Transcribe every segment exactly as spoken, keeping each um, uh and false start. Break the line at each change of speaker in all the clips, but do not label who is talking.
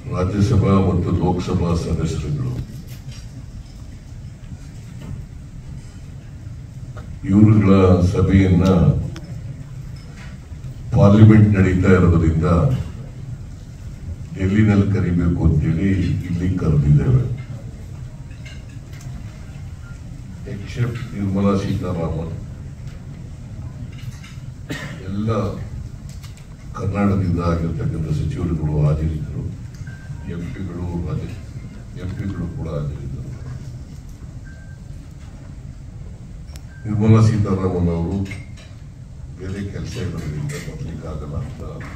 ರಾಜ್ಯಸಭಾ ಮತ್ತು ಲೋಕಸಭಾ ಸದಸ್ಯರುಗಳು ಇವರುಗಳ ಸಭೆಯನ್ನ ಪಾರ್ಲಿಮೆಂಟ್ ನಡೀತಾ ಇರೋದ್ರಿಂದ ಡೆಲ್ಲಿನಲ್ಲಿ ಕರಿಬೇಕು ಅಂತೇಳಿ ಇಲ್ಲಿ ಕರೆದಿದ್ದೇವೆ. ಎಕ್ಸೆಪ್ಟ್ ನಿರ್ಮಲಾ ಸೀತಾರಾಮನ್ ಎಲ್ಲ ಕರ್ನಾಟಕದಿಂದ ಆಗಿರ್ತಕ್ಕಂಥ ಸಚಿವರುಗಳು ಹಾಜರಿದ್ದರು, ಎಂಪಿಗಳು ಎಂಪಿಗಳು ಕೂಡ ಹಾಜರಿದ್ದರು. ನಿರ್ಮಲಾ ಸೀತಾರಾಮನ್ ಅವರು ಬೇರೆ ಕೆಲಸ ಇರೋದ್ರಿಂದ ಬರ್ಲಿಕ್ಕಾಗಲ್ಲ ಅಂತ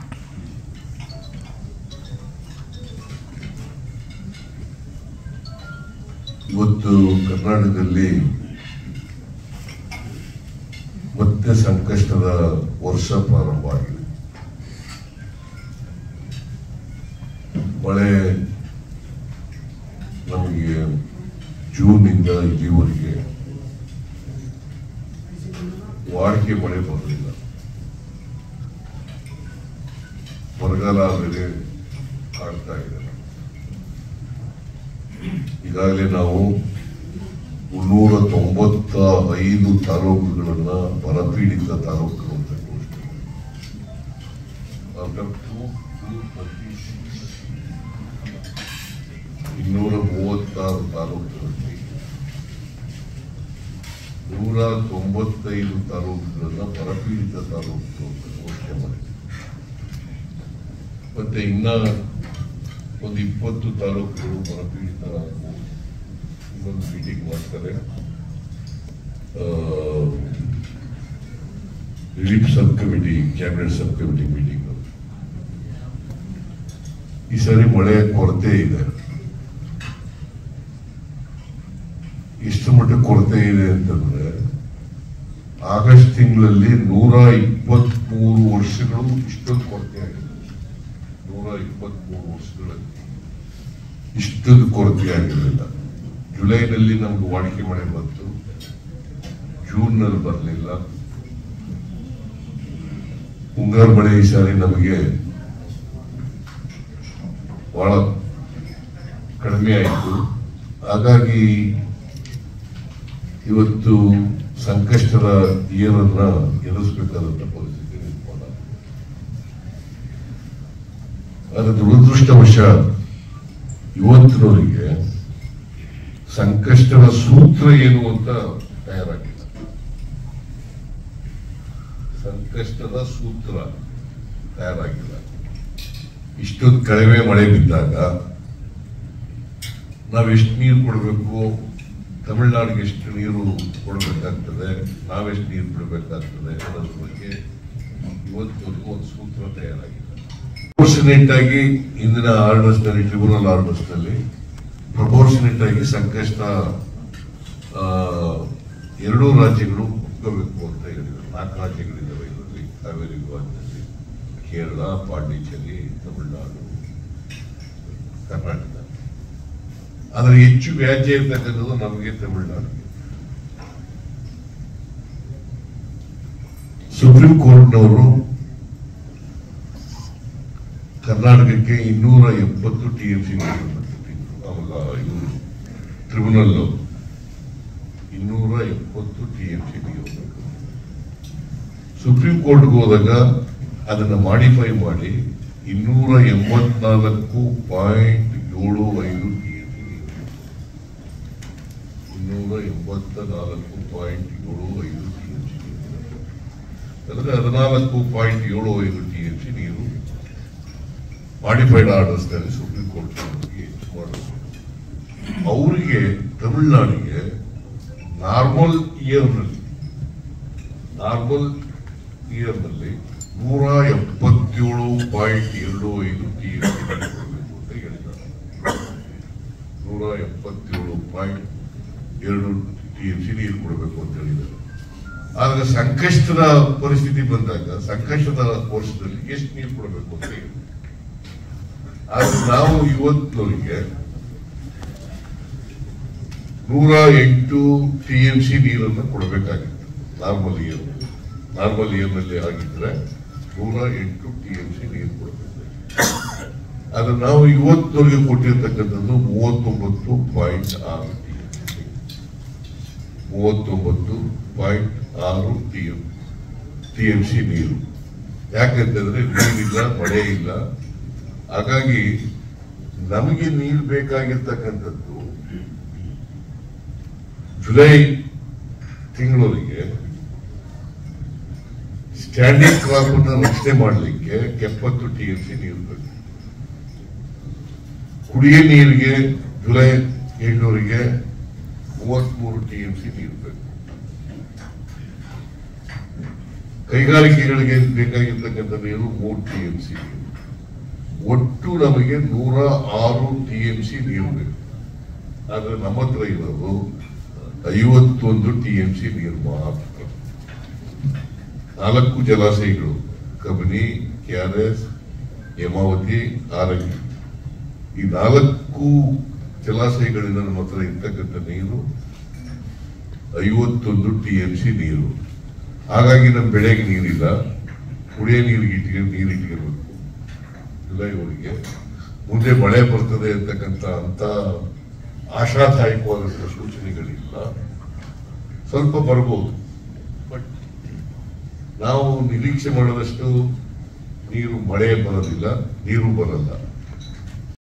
ಇವತ್ತು ಕರ್ನಾಟಕದಲ್ಲಿ ಮತ್ತೆ ಸಂಕಷ್ಟದ ವರ್ಷ ಪ್ರಾರಂಭ ಆಗಿದೆ. ಮಳೆ ನಮಗೆ ಜೂನ್ ಇಂದ ಇಲ್ಲಿವರೆಗೆ ವಾಡಿಕೆ ಮಳೆ ಬರಲಿಲ್ಲ. ಬರಗಾಲ ಬೇರೆ ಕಾಡ್ತಾ ಇದೆ. ಈಗಾಗಲೇ ನಾವು ಮುನ್ನೂರ ತೊಂಬತ್ತ ಐದು ತಾಲೂಕುಗಳನ್ನ ಬರಪೀಡಿತ ತಾಲೂಕುಗಳು ಅಂತ ಇನ್ನೂರ ಮೂವತ್ತಾರು ತಾಲೂಕುಗಳಲ್ಲಿ ನೂರ ತೊಂಬತ್ತೈದು ತಾಲೂಕುಗಳನ್ನ ಬರಪೀಡಿತ ತಾಲೂಕುಗಳು ಅಂತ ಘೋಷಣೆ ಮಾಡಿದೆ. ಮತ್ತೆ ಇನ್ನ ಒಂದು ಇಪ್ಪತ್ತು ತಾಲೂಕುಗಳು ಬರಪೀಡಿತ ಇನ್ನೊಂದು ಮೀಟಿಂಗ್ ಮಾಡ್ತಾರೆ. Relief sub committee, cabinet sub committee meeting. ಈ ಸಾರಿ ಮಳೆಯ ಕೊರತೆ ಇದೆ. ಎಷ್ಟು ಮಟ್ಟ ಕೊರತೆ ಇದೆ ಅಂತಂದ್ರೆ ಆಗಸ್ಟ್ ತಿಂಗಳಲ್ಲಿ ನೂರ ಇಪ್ಪತ್ತ್ ಮೂರು ವರ್ಷಗಳು ಇಷ್ಟೊಂದು ಕೊರತೆ ಆಗಿದೆ. ನೂರ ಇಪ್ಪತ್ತ್ ಮೂರು ವರ್ಷಗಳಲ್ಲಿ ಇಷ್ಟೊಂದು ಕೊರತೆ ಆಗಿರಲಿಲ್ಲ. ಜುಲೈನಲ್ಲಿ ನಮ್ಗೆ ವಾಡಿಕೆ ಮಳೆ ಬಂತು, ಜೂನ್ ನಲ್ಲಿ ಬರಲಿಲ್ಲ. ಮುಂಗಾರು ಮಳೆ ಈ ಸಾರಿ ನಮಗೆ ಬಹಳ ಕಡಿಮೆ ಆಯಿತು. ಹಾಗಾಗಿ ಇವತ್ತು ಸಂಕಷ್ಟದ ಏರನ್ನ ಎದುರಿಸಬೇಕಾದಂತ ಪರಿಸ್ಥಿತಿ ನಿರ್ಮಾಣ. ಆದರೆ ದುರದೃಷ್ಟವಶ ಇವತ್ತಿನವರಿಗೆ ಸಂಕಷ್ಟದ ಸೂತ್ರ ಏನು ಅಂತ ತಯಾರಾಗಿಲ್ಲ. ಸಂಕಷ್ಟದ ಸೂತ್ರ ತಯಾರಾಗಿಲ್ಲ. ಇಷ್ಟೊಂದು ಕಡಿಮೆ ಮಳೆ ಬಿದ್ದಾಗ ನಾವೆಷ್ಟು ನೀರು ಕೊಡಬೇಕು, ತಮಿಳುನಾಡಿಗೆ ಎಷ್ಟು ನೀರು ಕೊಡಬೇಕಾಗ್ತದೆ, ನಾವೆಷ್ಟು ನೀರು ಬಿಡಬೇಕಾಗ್ತದೆ ಅನ್ನೋದ್ರ ಬಗ್ಗೆ ಇವತ್ತವರೆಗೂ ಒಂದು ಸೂತ್ರ ತಯಾರಾಗಿಲ್ಲ. ಪ್ರಪೋರ್ಷನೇಟ್ ಆಗಿ ಇಂದಿನ ಆರ್ಡರ್ಸ್ ನಲ್ಲಿ, ಟ್ರಿಬ್ಯುನಲ್ ಆರ್ಡರ್ಸ್ ನಲ್ಲಿ ಪ್ರಪೋರ್ಷನೇಟ್ ಆಗಿ ಸಂಕಷ್ಟ ಎರಡೂ ರಾಜ್ಯಗಳು ಒಪ್ಕೋಬೇಕು ಅಂತ ಹೇಳಿದ್ರು. ನಾಲ್ಕು ರಾಜ್ಯಗಳಿದ್ದಾವೆ ಇದರಲ್ಲಿ: ಕಾವೇರಿ ವಿಭಾಗದಲ್ಲಿ ಕೇರಳ, ಪಾಂಡಿಚೇರಿ, ತಮಿಳುನಾಡು, ಕರ್ನಾಟಕ. ಆದರೆ ಹೆಚ್ಚು ವ್ಯಾಜ್ಯ ಇರ್ತಕ್ಕಂಥದ್ದು ನಮಗೆ ತಮಿಳುನಾಡಿಗೆ. ಸುಪ್ರೀಂ ಕೋರ್ಟ್ನವರು ಕರ್ನಾಟಕಕ್ಕೆ ಇನ್ನೂರ ಎಪ್ಪತ್ತು ಟಿಎಂಸಿ ನೀರು ಇವರು ಟ್ರಿಬ್ಯುನಲ್ ಇನ್ನೂರ ಎಪ್ಪತ್ತು ಟಿಎಂಸಿ ನೀರು ಬೇಕು. ಸುಪ್ರೀಂ ಕೋರ್ಟ್ಗೆ ಹೋದಾಗ ಅದನ್ನ ಮಾಡಿಫೈ ಮಾಡಿ ಇನ್ನೂರ ಎಂಬತ್ನಾಲ್ಕು ಪಾಯಿಂಟ್ ಏಳು ಐದು ಟಿಎಂಸಿ ನೀರು, ಇನ್ನೂರ ಎಂಬತ್ತ ನಾಲ್ಕು ಪಾಯಿಂಟ್ ಏಳು ಐದು ಟಿಎಂಸಿ ನೀರು, ಅಂದ್ರೆ ಹದಿನಾಲ್ಕು ಪಾಯಿಂಟ್ ಏಳು ಐದು ಟಿಎಂಸಿ ನೀರು ಮಾಡಿಫೈಡ್ ಆರ್ಡರ್ಸ್ ನಲ್ಲಿ ಸುಪ್ರೀಂ ಕೋರ್ಟ್ ಹೆಚ್ಚು ಮಾಡಬೇಕು. ಅವರಿಗೆ ತಮಿಳುನಾಡಿಗೆ ನಾರ್ಮಲ್ ಇಯರ್ ನಲ್ಲಿ ನಾರ್ಮಲ್ ಇಯರ್ ನಲ್ಲಿ ನೂರ ಎಪ್ಪತ್ತೇಳು ಪಾಯಿಂಟ್ ಎರಡು ಐದು ಟಿಎಂಸಿ ಕೊಡಬೇಕು ಅಂತ ಹೇಳಿದ್ದಾರೆ. ನೂರ ಎಪ್ಪತ್ತೇಳು ಪಾಯಿಂಟ್ ಎರಡು ಟಿಎಂಸಿ ನೀರು ಕೊಡಬೇಕು ಅಂತ ಹೇಳಿದ್ದಾರೆ. ಆದ್ರೆ ಸಂಕಷ್ಟದ ಪರಿಸ್ಥಿತಿ ಬಂದಾಗ ಸಂಕಷ್ಟದ ವರ್ಷದಲ್ಲಿ ಎಷ್ಟು ನೀರು ಕೊಡಬೇಕು ಅಂತ ಹೇಳಿ, ಆದ್ರೆ ನಾವು ಇವತ್ತಿನವರಿಗೆ ನೂರ ಎಂಟು ಟಿಎಂಸಿ ನೀರನ್ನು ಕೊಡಬೇಕಾಗಿತ್ತು. ನಾರ್ಮಲ್ ಇಯರ್ ನಾರ್ಮಲ್ ಇಯರ್ ನಲ್ಲಿ ಆಗಿದ್ರೆ ನೂರ ಎಂಟು ಟಿಎಂಸಿ ನೀರು ಕೊಡಬೇಕು. ಆದ್ರೆ ನಾವು ಇವತ್ತವರೆಗೆ ಕೊಟ್ಟಿರ್ತಕ್ಕಂಥದ್ದು ಮೂವತ್ತೊಂಬತ್ತು ಪಾಯಿಂಟ್ ಆರು ಮೂವತ್ತೊಂಬತ್ತು ಪಾಯಿಂಟ್ ಆರು T M T M C ನೀರು. ಯಾಕಂತಂದ್ರೆ ನೀರಿಲ್ಲ, ಮಳೆ ಇಲ್ಲ. ಹಾಗಾಗಿ ನಮಗೆ ನೀರು ಬೇಕಾಗಿರ್ತಕ್ಕಂಥದ್ದು ಜುಲೈ ತಿಂಗಳವರೆಗೆ ಸ್ಟ್ಯಾಂಡಿಂಗ್ ಕ್ರಾಪ್ ಅನ್ನು ರಕ್ಷಣೆ ಮಾಡಲಿಕ್ಕೆ ಎಪ್ಪತ್ತು ಟಿ ಎಂ ಸಿ ನೀರು ಬೇಕು. ಕುಡಿಯ ನೀರಿಗೆ ಜುಲೈ ಎಂಟುವರೆಗೆ ಮೂವತ್ಮೂರು ಟಿ ಎಂ ಸಿ ನೀರು ಬೇಕು. ಕೈಗಾರಿಕೆಗಳಿಗೆ ಬೇಕಾಗಿರ್ತಕ್ಕಂಥ ನೀರು ಮೂರು ಟಿ ಎಂ ಸಿ ನೀರು. ಒಟ್ಟು ನಮಗೆ ನೂರ ಆರು ಟಿ ಎಂ ಸಿ ನೀರು ಬೇಕು. ಆದ್ರೆ ನಮ್ಮ ಹತ್ರ ಇರೋದು ಐವತ್ತೊಂದು ಟಿ ಎಂ ಸಿ ನೀರು ಮಾತ್ರ. ನಾಲ್ಕು ಜಲಾಶಯಗಳು, ಕಬಿನಿ, ಕೆಆರ್ಎಸ್, ಹೇಮಾವತಿ, ಆರಂಗಿ, ಈ ನಾಲ್ಕು ಜಲಾಶಯಗಳಿಂದ ನಮ್ಮ ಹತ್ರ ಇರ್ತಕ್ಕಂಥ ನೀರು ಐವತ್ತೊಂದು ಟಿ ಎಂ ಸಿ ನೀರು. ಹಾಗಾಗಿ ನಮ್ಮ ಬೆಳೆಗೆ ನೀರಿಲ್ಲ, ಕುಡಿಯ ನೀರಿಗೆ ಇಟ್ಟಿಗೆ ನೀರು ಇಟ್ಕೋಬೇಕು. ಜುಲೈವರೆಗೆ ಮುಂದೆ ಮಳೆ ಬರ್ತದೆ ಅಂತಕ್ಕಂಥ ಅಂತ ಆಶಾದಾಯಕವಾದಂಥ ಸೂಚನೆಗಳಿಲ್ಲ. ಸ್ವಲ್ಪ ಬರ್ಬೋದು, ಬಟ್ ನಾವು ನಿರೀಕ್ಷೆ ಮಾಡಿದಷ್ಟು ನೀರು ಮಳೆ ಬರೋದಿಲ್ಲ, ನೀರು ಬರಲ್ಲ.